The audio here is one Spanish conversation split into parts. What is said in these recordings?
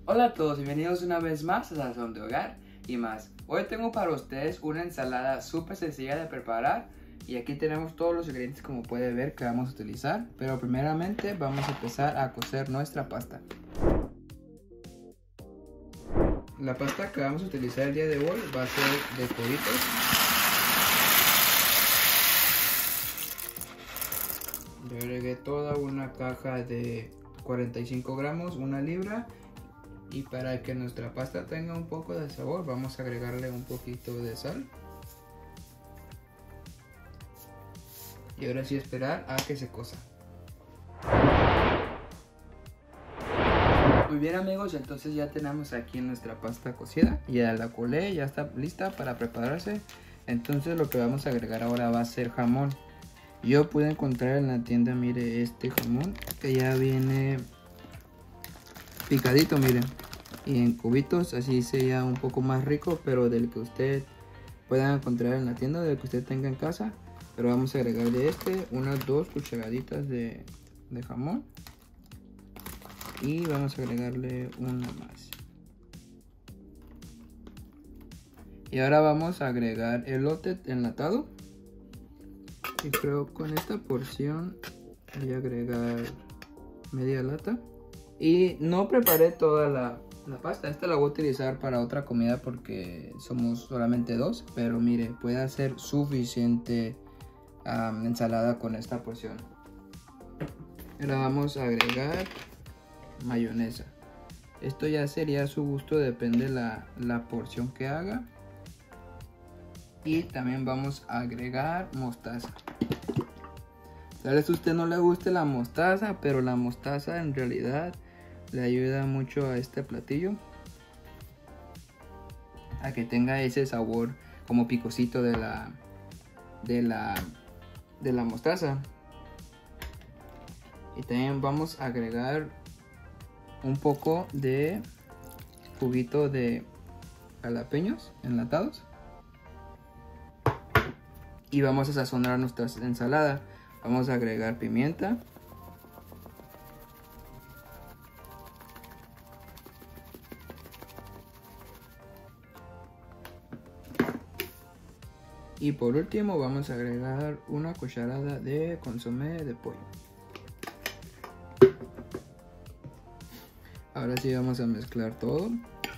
Hola a todos, bienvenidos una vez más a Sazón de Hogar y más. Hoy tengo para ustedes una ensalada súper sencilla de preparar y aquí tenemos todos los ingredientes como puede ver que vamos a utilizar. Pero primeramente vamos a empezar a cocer nuestra pasta. La pasta que vamos a utilizar el día de hoy va a ser de pollitos. Yo agregué toda una caja de 45 gramos, una libra. Y para que nuestra pasta tenga un poco de sabor, vamos a agregarle un poquito de sal. Y ahora sí esperar a que se cosa. Muy bien amigos, entonces ya tenemos aquí nuestra pasta cocida. Ya la colé, ya está lista para prepararse. Entonces lo que vamos a agregar ahora va a ser jamón. Yo pude encontrar en la tienda, mire, este jamón que ya viene picadito, miren, y en cubitos, así sería un poco más rico, pero del que usted pueda encontrar en la tienda, del que usted tenga en casa. Pero vamos a agregarle unas 2 cucharaditas de jamón, y vamos a agregarle una más. Y ahora vamos a agregar elote enlatado, y creo con esta porción voy a agregar media lata. Y no preparé toda la pasta, esta la voy a utilizar para otra comida porque somos solamente 2. Pero mire, puede hacer suficiente ensalada con esta porción. Ahora vamos a agregar mayonesa. Esto ya sería a su gusto, depende la porción que haga. Y también vamos a agregar mostaza. Tal vez a usted no le guste la mostaza, pero la mostaza en realidad le ayuda mucho a este platillo a que tenga ese sabor como picosito de la mostaza. Y también vamos a agregar un poco de juguito de jalapeños enlatados. Y vamos a sazonar nuestra ensalada. Vamos a agregar pimienta. Y por último vamos a agregar una cucharada de consomé de pollo. Ahora sí vamos a mezclar todo.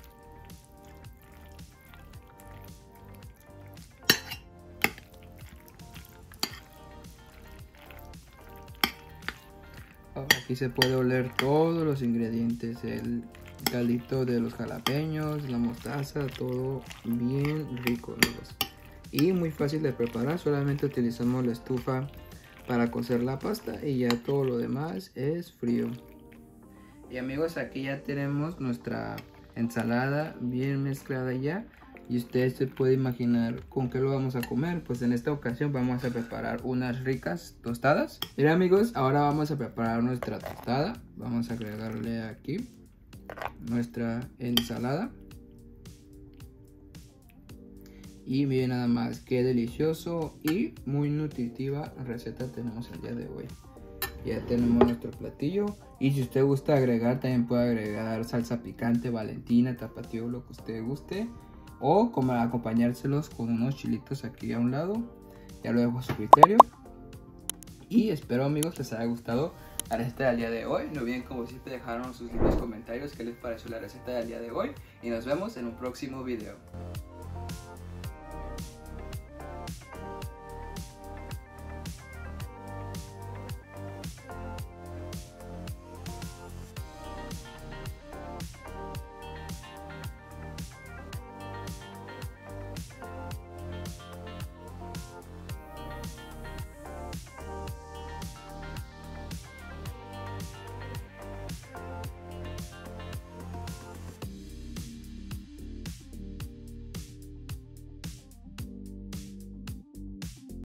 Aquí se puede oler todos los ingredientes, el caldito de los jalapeños, la mostaza, todo bien rico, amigos. Y muy fácil de preparar, solamente utilizamos la estufa para cocer la pasta y ya todo lo demás es frío. Y amigos, aquí ya tenemos nuestra ensalada bien mezclada ya. Y usted se puede imaginar con qué lo vamos a comer. Pues en esta ocasión vamos a preparar unas ricas tostadas. Miren amigos, ahora vamos a preparar nuestra tostada. Vamos a agregarle aquí nuestra ensalada. Y miren nada más, qué delicioso y muy nutritiva receta tenemos el día de hoy. Ya tenemos nuestro platillo. Y si usted gusta agregar, también puede agregar salsa picante, Valentina, tapatío, lo que usted guste. O como acompañárselos con unos chilitos aquí a un lado. Ya lo dejo a su criterio. Y espero amigos les haya gustado la receta del día de hoy. No olviden como siempre dejaron sus lindos comentarios qué les pareció la receta del día de hoy. Y nos vemos en un próximo video.